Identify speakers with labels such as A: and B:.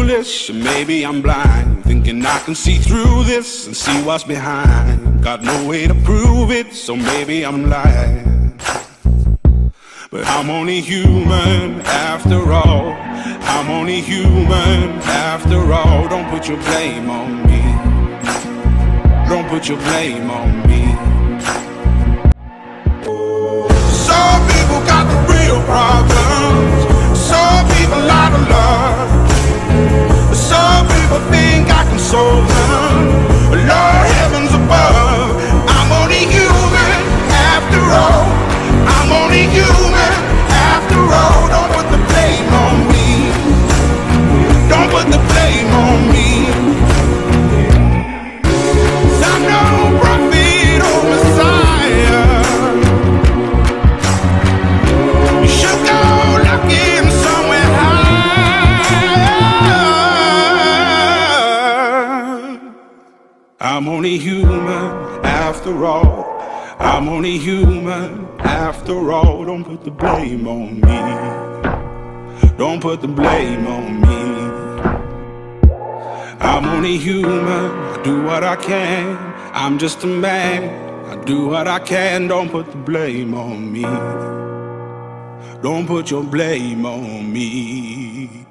A: foolish, or maybe I'm blind, thinking I can see through this and see what's behind. Got no way to prove it, so maybe I'm lying. But I'm only human after all. I'm only human after all. Don't put your blame on me. Don't put your blame on me. Some people got the real problems. Some people out of love. Some people think I can solve them. Lord heavens above, I'm only human after all. I'm only human after all. Don't put the blame on me. Don't put the blame on me. 'Cause I'm no prophet or Messiah. You should go looking somewhere higher. I'm only human after all. I'm only human after all. Don't put the blame on me. Don't put the blame on me. I'm only human. I do what I can. I'm just a man. I do what I can. Don't put the blame on me. Don't put your blame on me.